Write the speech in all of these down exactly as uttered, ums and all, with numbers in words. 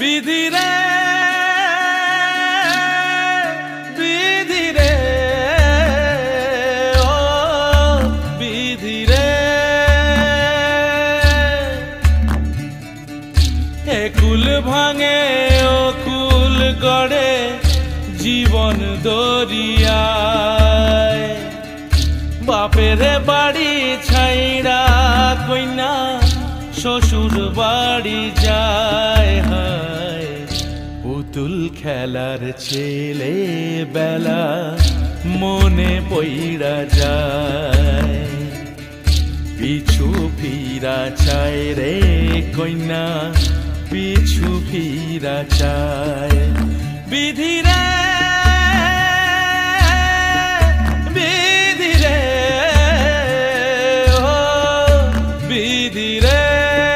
বিধিরে বিধিরে ও বিধিরে এ কুল ভাঙে ও কুল গড়ে জীবন দরিয়ায় বাপের বাড়ি ছাইড়া কইনা শ্বশুর বাড়ি যায় হায় পুতুল খেলার ছেলে বেলা মনে পইড়া যায় পিছু ফিরা চায় রে কইনা পিছু ফিরা চায় বিধিরে বিধিরে ও বিধিরে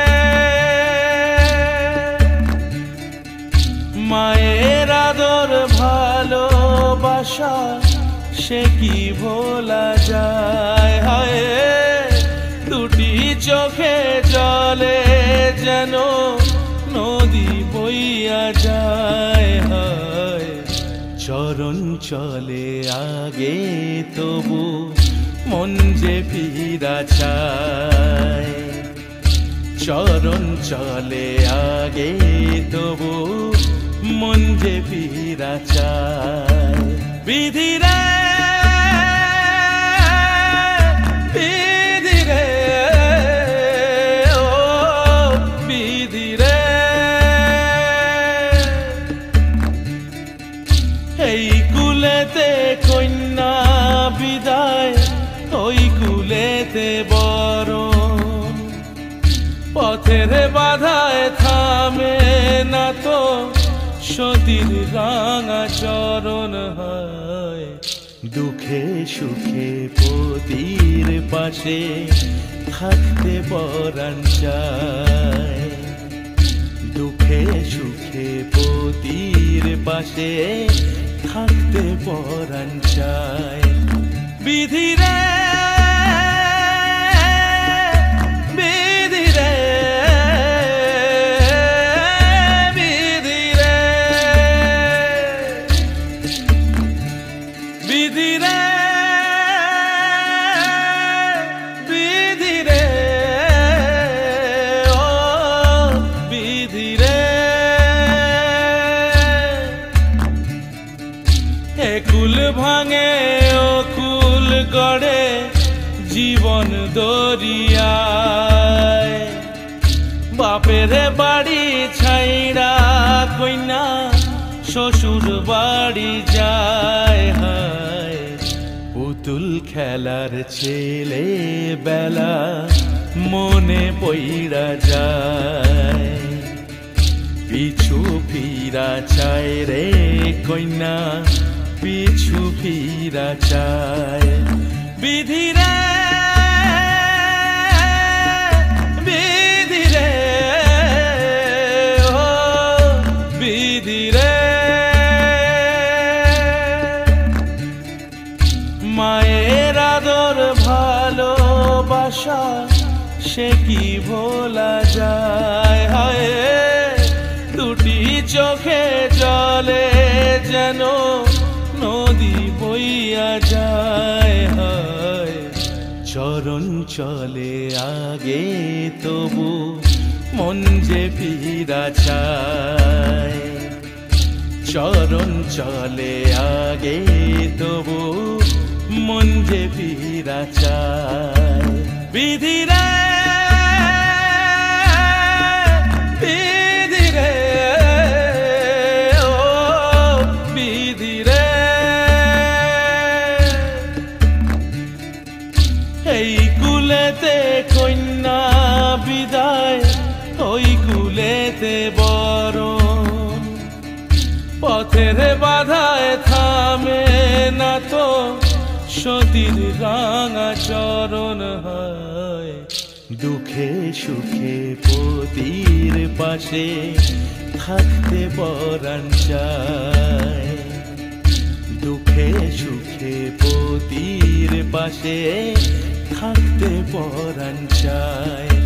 মায়ের আদর ভালোবাসা সে কি ভোলা যায় হায় দুটি চোখে জলে যেন নদী বইয়া যায় হায় চরণ চলে আগে তবু মন যে ফিরা চায় চরণ চলে আগে তবু মন যে ফিরা চায় বিধিরে বিধিরে ও বিধিরে এই কুলেতে কন্যা বিদায় ওই কুলেতে বরণ পথের বাধায় থামে না তো সতীর রাঙা চরণ হয় দুঃখে সুখে পতির পাশে থাকতে পরাণ চায় দুঃখে সুখে পতির পাশে থাকতে পরাণ চায় বিধিরে বিধিরে বিধিরে বিধিরে বিধিরে ও বিধিরে এ কুল ভাঙে ও কুল গড়ে জীবন দরিয়ায় বাপের বাড়ি ছাইড়া কইনা শ্বশুর বাড়ি যায় হায় পুতুল খেলার ছেলে বেলা মনে পইড়া যায় পিছু ফিরা চায় রে কইনা পিছু ফিরা চায় বিধিরে বিধিরে ও বিধিরে মায়ের আদর ভালোবাসা সে কি ভোলা যায় হায় দুটি চোখে জলে যেন নদী বইয়া যায় হায় চরণ চলে আগে তবু মন যে ফিরা চায় চরণ চলে আগে তবু মন যে ফিরা চায় বিধিরে বিধিরে ও বিধিরে এই কুলেতে কন্যা বিদায় ওই কুলেতে বরণ পথের বাধায় থামে না তো সতীর রাঙা চরণ হয় দুঃখে সুখে পতির পাশে থাকতে পরাণ চায় দুঃখে সুখে পতির পাশে থাকতে পরাণ চায়